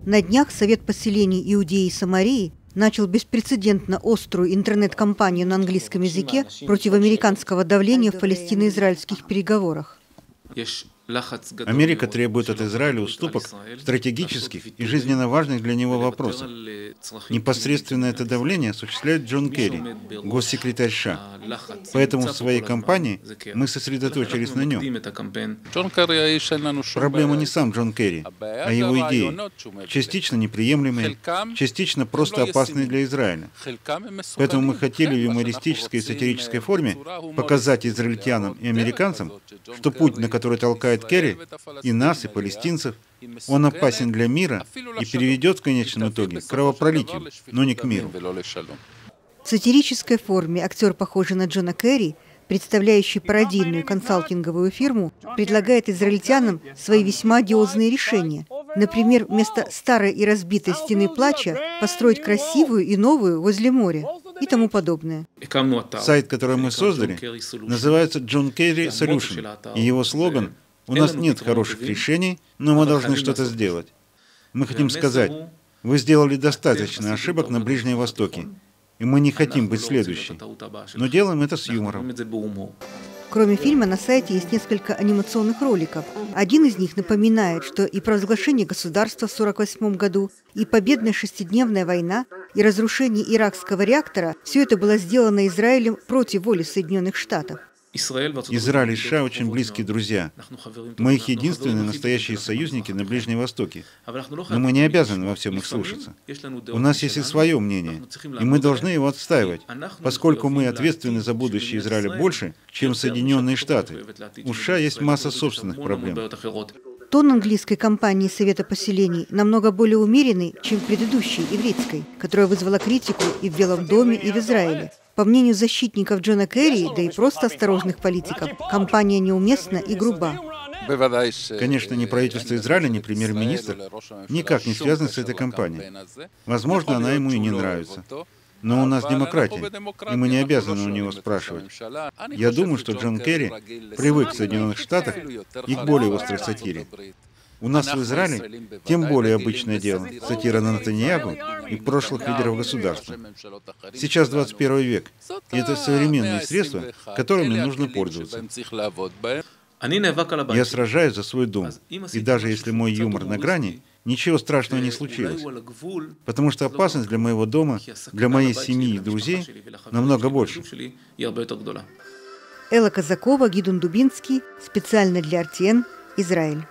На днях Совет поселений Иудеи и Самарии начал беспрецедентно острую интернет-кампанию на английском языке против американского давления в палестино-израильских переговорах. Америка требует от Израиля уступок в стратегических и жизненно важных для него вопросах. Непосредственно это давление осуществляет Джон Керри, госсекретарь США. Поэтому в своей кампании мы сосредоточились на нем. Проблема не сам Джон Керри, а его идеи, частично неприемлемые, частично просто опасные для Израиля. Поэтому мы хотели в юмористической и сатирической форме показать израильтянам и американцам, что путь, на который толкает Керри, и нас, и палестинцев, он опасен для мира и приведет в конечном итоге к кровопролитию, но не к миру. В сатирической форме актер, похожий на Джона Керри, представляющий пародийную консалтинговую фирму, предлагает израильтянам свои весьма одиозные решения. Например, вместо старой и разбитой стены плача построить красивую и новую возле моря и тому подобное. Сайт, который мы создали, называется John Kerry Solution, и его слоган «У нас нет хороших решений, но мы должны что-то сделать». Мы хотим сказать, вы сделали достаточно ошибок на Ближнем Востоке, и мы не хотим быть следующей, но делаем это с юмором. Кроме фильма, на сайте есть несколько анимационных роликов. Один из них напоминает, что и провозглашение государства в 1948 году, и победная шестидневная война, и разрушение иракского реактора – все это было сделано Израилем против воли Соединенных Штатов. Израиль и США очень близкие друзья. Мы их единственные настоящие союзники на Ближнем Востоке. Но мы не обязаны во всем их слушаться. У нас есть и свое мнение, и мы должны его отстаивать, поскольку мы ответственны за будущее Израиля больше, чем Соединенные Штаты. У США есть масса собственных проблем. Тон английской кампании Совета поселений намного более умеренный, чем предыдущей, ивритской, которая вызвала критику и в Белом доме, и в Израиле. По мнению защитников Джона Керри, да и просто осторожных политиков, кампания неуместна и груба. Конечно, ни правительство Израиля, ни премьер-министр никак не связаны с этой кампанией. Возможно, она ему и не нравится. Но у нас демократия, и мы не обязаны у него спрашивать. Я думаю, что Джон Керри привык в Соединенных Штатах и к более острой сатире. У нас в Израиле тем более обычное дело – сатира на Нетаньяху и прошлых лидеров государства. Сейчас 21 век, и это современные средства, которыми нужно пользоваться. Я сражаюсь за свой дом, и даже если мой юмор на грани, ничего страшного не случилось, потому что опасность для моего дома, для моей семьи и друзей намного больше. Элла Казакова, Гидон Дубинский, специально для RTN, Израиль.